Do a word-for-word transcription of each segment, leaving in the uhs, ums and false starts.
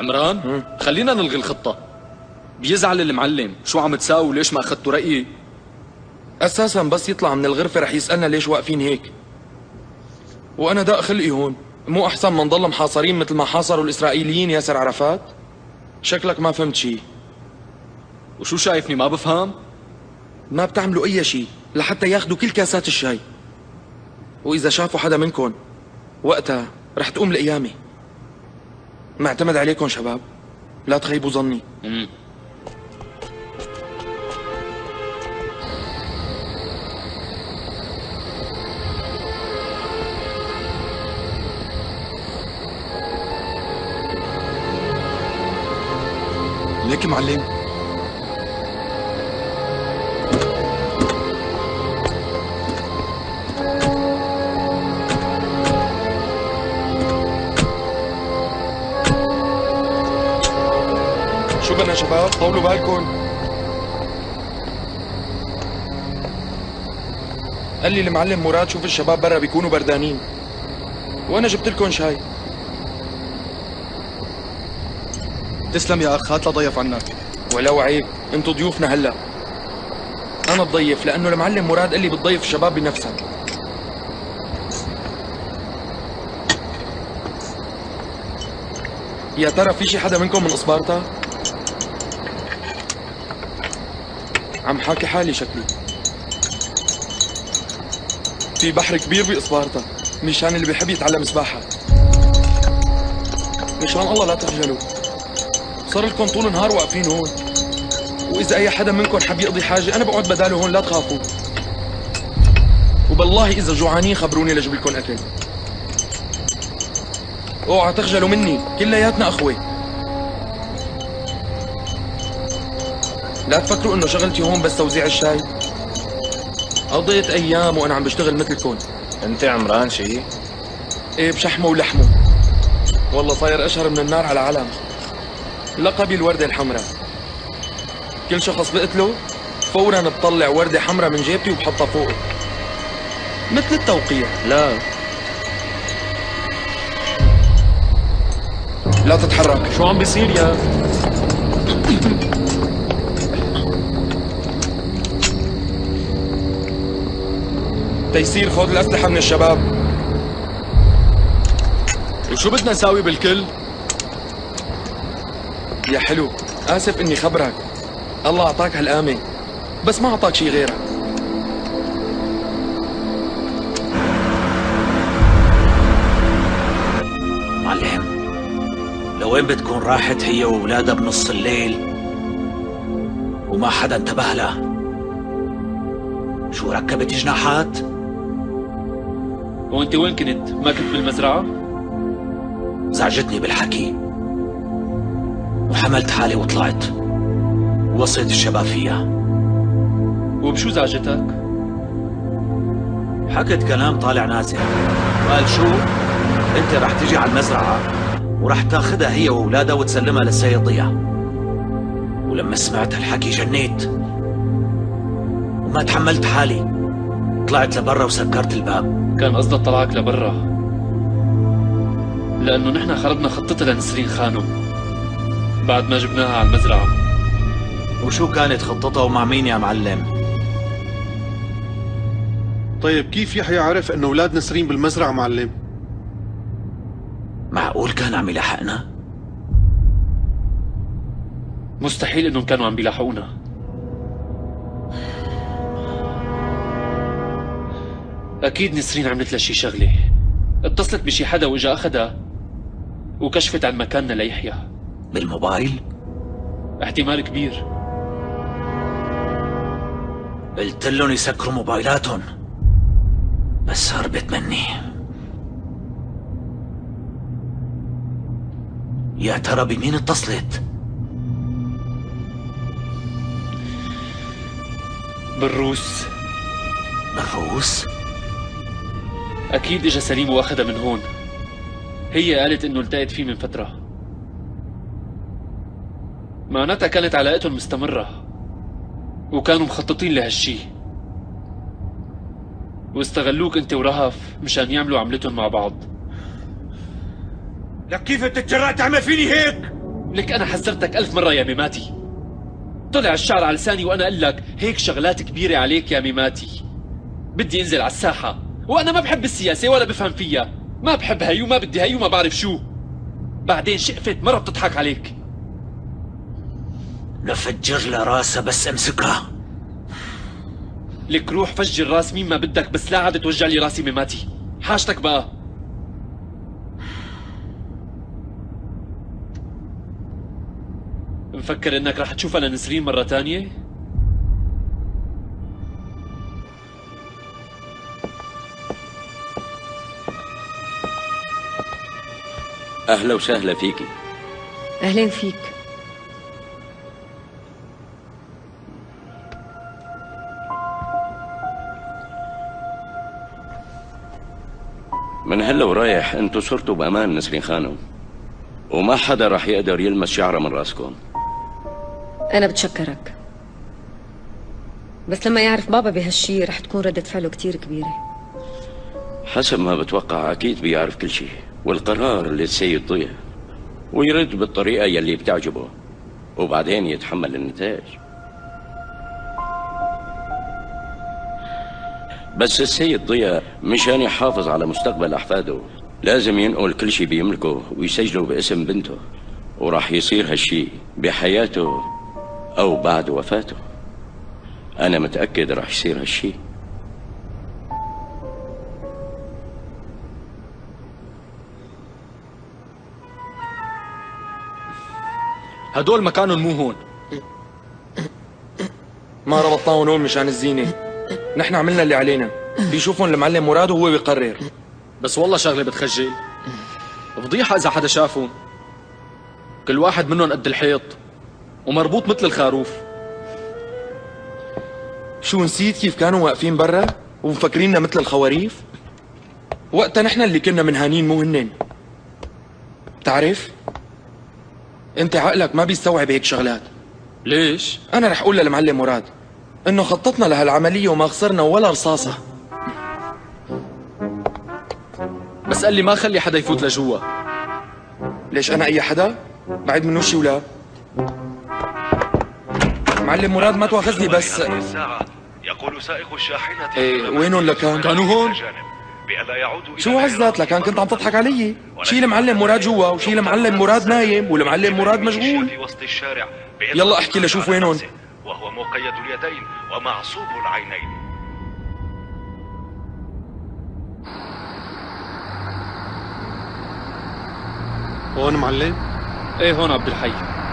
عمران خلينا نلغي الخطة. بيزعل المعلم، شو عم تساوي وليش ما اخذتوا رأيي؟ اساسا بس يطلع من الغرفة رح يسألنا ليش واقفين هيك. وانا دا خلقي هون، مو احسن ما نضل محاصرين مثل ما حاصروا الاسرائيليين ياسر عرفات؟ شكلك ما فهمت شي. وشو شايفني ما بفهم؟ ما بتعملوا اي شي لحتى ياخذوا كل كاسات الشاي، واذا شافوا حدا منكم وقتها رح تقوم القيامة. معتمد عليكم شباب، لا تخيبوا ظني. امم ليك معلم. شو بدنا شباب؟ طولوا بالكم. قال لي المعلم مراد شوف الشباب برا بيكونوا بردانين، وانا جبت لكم شاي. تسلم يا اخ، هات لا ضيف عنك. ولو عيب، انتو ضيوفنا هلا. انا بضيف لانه المعلم مراد قال لي بتضيف الشباب بنفسك. يا ترى في شي حدا منكم من اسبارتا؟ عم حاكي حالي شكلي. في بحر كبير باسبارتا مشان اللي بيحب يتعلم سباحة. مشان الله لا تخجلوا، صار لكم طول النهار واقفين هون، واذا اي حدا منكم حب يقضي حاجة انا بقعد بداله هون، لا تخافوا. وبالله اذا جوعانين خبروني لجيب لكم اكل. اوعى تخجلوا مني، كلياتنا اخوة. لا تفكروا انه شغلتي هون بس توزيع الشاي. قضيت ايام وانا عم بشتغل مثلكم. انت عمران شي؟ ايه بشحمه ولحمه. والله صاير اشهر من النار على علم. لقبي الوردة الحمراء. كل شخص بقتله فورا بطلع وردة حمراء من جيبتي وبحطها فوقه مثل التوقيع. لا لا تتحرك. شو عم بيصير يا تيسير؟ خذ الأسلحة من الشباب. وشو بدنا نساوي بالكل؟ يا حلو، آسف إني خبرك، الله أعطاك هالقامة بس ما أعطاك شي غيرها. معلم، لوين بتكون راحت هي وولادها بنص الليل وما حدا انتبه لها؟ شو ركبت جناحات؟ وانت وين كنت؟ ما كنت بالمزرعة؟ زعجتني بالحكي وحملت حالي وطلعت ووصيت الشباب فيها. وبشو زعجتك؟ حكت كلام طالع نازل، وقال شو؟ انت رح تجي على المزرعة ورح تاخدها هي وولادها وتسلمها للسيد ضياء. ولما سمعت هالحكي جنيت وما تحملت حالي، طلعت لبرا وسكرت الباب. كان قصدها طلعك لبرا لأنه نحن خربنا خطتها لنسرين خانم بعد ما جبناها على المزرعة. وشو كانت خطتها ومع مين يا معلم؟ طيب كيف يحيى عرف انه اولاد نسرين بالمزرعة معلم؟ معقول كان عم يلاحقنا؟ مستحيل انهم كانوا عم بيلاحقونا. اكيد نسرين عملت لها شي شغله، اتصلت بشي حدا واجا اخدها وكشفت عن مكاننا ليحيى. بالموبايل؟ احتمال كبير. قلت لهم يسكروا موبايلاتهم بس هربت مني. يا ترى بمين اتصلت؟ بالروس. بالروس؟ اكيد اجا سليم واخدها من هون. هي قالت انه التقت فيه من فترة، معناتها كانت علاقتهم مستمرة وكانوا مخططين لهالشي، واستغلوك انت ورهف مشان يعملوا عملتهم مع بعض. لك كيف بتتجرأ تعمل فيني هيك؟ لك أنا حذرتك ألف مرة يا ميماتي. طلع الشعر على لساني وأنا أقول لك هيك شغلات كبيرة عليك يا ميماتي. بدي انزل على الساحة، وأنا ما بحب السياسة ولا بفهم فيها، ما بحب هي وما بدي هي وما بعرف شو. بعدين شقفت مرة بتضحك عليك. لفجر له راسه بس امسكها. لك روح فجر راس مين ما بدك، بس لا عاد توجع لي راسي ميماتي. حاجتك بقى. مفكر انك رح تشوفها لنسرين مرة تانية؟ أهلا وسهلا فيكي. أهلين فيك. من هلا ورايح انتوا صرتوا بأمان نسرين خانم، وما حدا رح يقدر يلمس شعرة من راسكم. أنا بتشكرك، بس لما يعرف بابا بهالشي رح تكون ردة فعله كتير كبيرة. حسب ما بتوقع أكيد بيعرف كل شيء، والقرار للسيد ضياء، ويرد بالطريقة يلي بتعجبه، وبعدين يتحمل النتائج. بس السيد ضياء مشان يحافظ على مستقبل أحفاده لازم ينقل كل شيء بيملكه ويسجله باسم بنته، وراح يصير هالشي بحياته أو بعد وفاته. أنا متأكد راح يصير هالشي. هدول مكانهم مو هون. ما ربطناهم هون مشان الزينة، نحن عملنا اللي علينا. بيشوفهم المعلم مراد وهو بيقرر. بس والله شغله بتخجل، فضيحه اذا حدا شافهم. كل واحد منهم قد الحيط ومربوط مثل الخروف. شو نسيت كيف كانوا واقفين برا ومفكريننا مثل الخواريف؟ وقتها نحن اللي كنا منهانين مو هنن. بتعرف؟ انت عقلك ما بيستوعب هيك شغلات. ليش؟ انا رح اقول للمعلم مراد انه خططنا لهالعملية وما خسرنا ولا رصاصة. بس قال لي ما خلي حدا يفوت لجوا. ليش انا اي حدا؟ بعد من وشي ولا؟ معلم مراد ما تواخذني بس. يقول سائق الشاحنة ايه وينهم لكان؟ كانوا هون. شو عزات لكان كنت عم تضحك علي؟ شيل معلم مراد جوا وشيل معلم مراد نايم والمعلم مراد مشغول. يلا احكي لشوف وينهم. وهو مقيد اليدين ومعصوب العينين. هون معلم؟ ايه هون عبد الحي.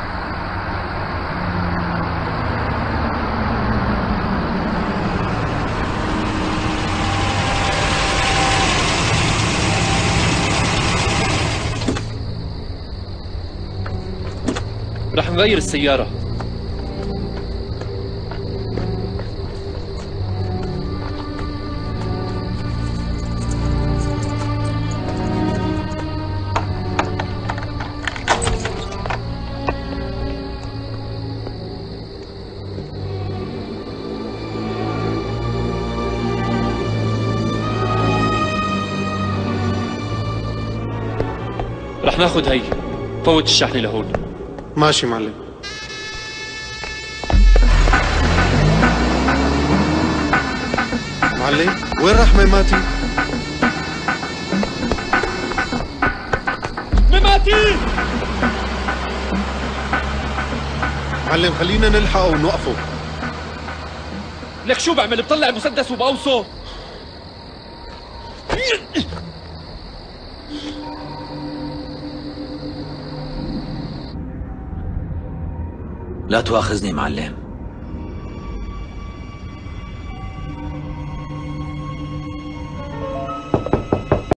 رح نغير السيارة. رح ناخد هي، فوت الشحنة لهون. ماشي معلم. معلم وين راح ميماتي؟ ميماتي! معلم خلينا نلحقه ونوقفه. لك شو بعمل؟ بطلع مسدس وبقوصه. لا تواخذني معلم،